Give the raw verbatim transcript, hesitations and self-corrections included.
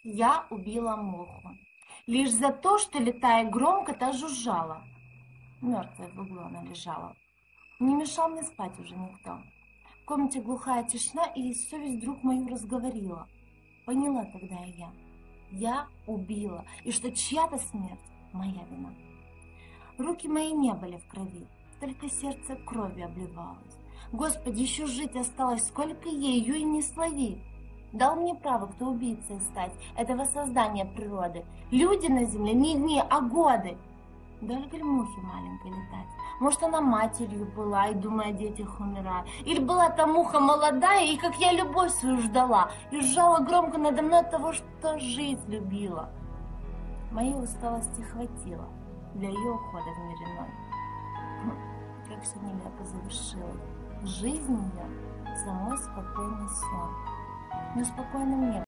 Я убила муху. Лишь за то, что, летая громко, та жужжала. Мертвая в углу она лежала. Не мешал мне спать уже никто. В комнате глухая тишина, и совесть вдруг мою разговорила. Поняла тогда и я. Я убила, и что чья-то смерть — моя вина. Руки мои не были в крови, только сердце кровью обливалось. Господи, еще жить осталось, сколько ею и не слови. Дал мне право, кто убийцей стать, этого создания природы. Люди на земле не дни, а годы. Только ли мухи маленькой летать? Может, она матерью была и, думая о детях, умирая. Или была та муха молодая, и, как я, любовь свою ждала, и жжала громко надо мной от того, что жизнь любила. Моей усталости хватило для ее ухода в мир иной. Как все нелепо завершилось. Жизнь ее самой спокойный сон. Но спокойным не